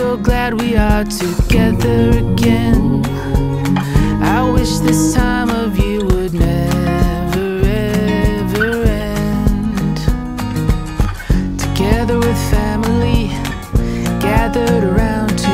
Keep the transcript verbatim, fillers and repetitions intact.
so glad we are together again. I wish this time of year would never ever end. Together with family, gathered around to